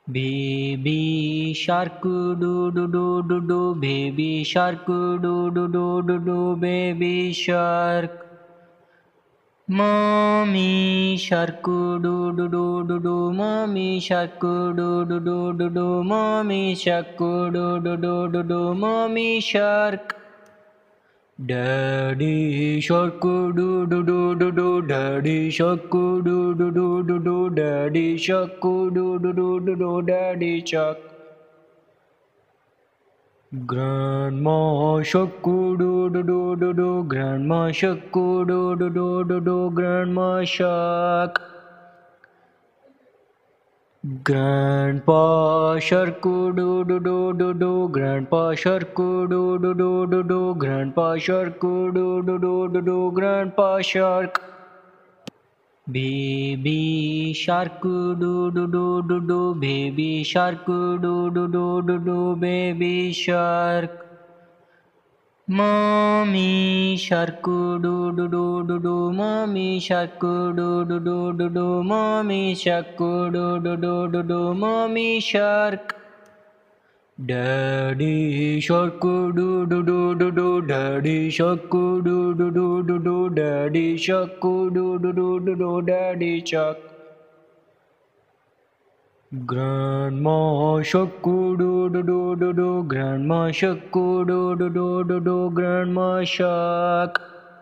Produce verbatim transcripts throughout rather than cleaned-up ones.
Baby shark do do do do do, baby shark do do do do do, baby shark. Mommy shark do do do do do, mommy shark do do do do do, mommy shark do do do do do, mommy shark. Daddy shark do do do do do, daddy shark do do do do do, daddy shark do do do do do, daddy shark. Grandma shark do do do do do, grandma shark do do do do do, grandma shark. Grandpa shark do do do do do, grandpa shark do do do do do, grandpa shark do do do do do, grandpa shark. Baby shark do do do do do, baby shark do do do do do, baby shark. Mommy shark do do do do do, mommy shark do do do do do, mommy shark do do do do do, mommy shark. Daddy shark do do do do do, daddy shark do do do do do, daddy shark do do do do do, daddy shark. Grandma shark do do do do do, grandma shark do do do do do, grandma shark.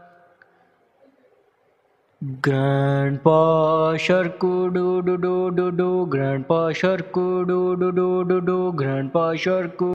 Grandpa shark do do do do do, grandpa shark do do do do do, grandpa shark.